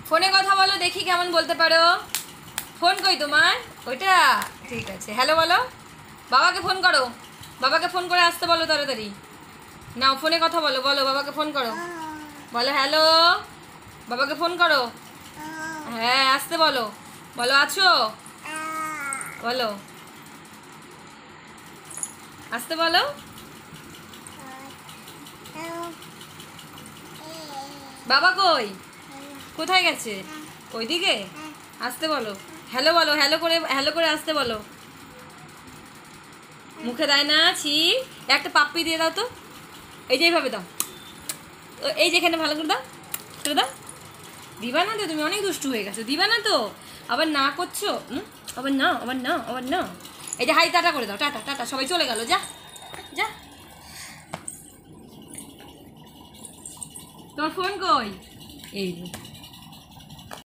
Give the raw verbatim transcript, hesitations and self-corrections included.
ফোনে কথা বলো দেখি কেমন বলতে পারো। ফোন কই তোমার? ওইটা ঠিক আছে। হ্যালো বলো। বাবাকে ফোন করো, বাবাকে ফোন করে আসতে বলো তাড়াতাড়ি। নাও ফোনে কথা বলো, বলো বাবাকে ফোন করো, বলো হ্যালো, বাবাকে ফোন করো। হ্যাঁ আসতে বলো, বলো আছো, বলো আসতে বলো। বাবা কই? কোথায় গেছে? ওইদিকে আসতে বলো। হ্যালো বলো, হ্যালো করে হ্যালো করে আসতে বলো। মুখে দেয় না, ছি। একটা পাপ্পি দিয়ে দাও তো, এই যে এইভাবে দাও, এই যেখানে ভালো করে দাও, করে দাও। দিবা না তো, তুমি অনেক দুষ্টু হয়ে গেছো, দিবা না তো, আবার না করছো, আবার না, আবার না, আবার না। এই যে হাই টাটা করে দাও, টাটা টাটা, সবাই চলে গেল, যা যা। তোমার ফোন কই? এই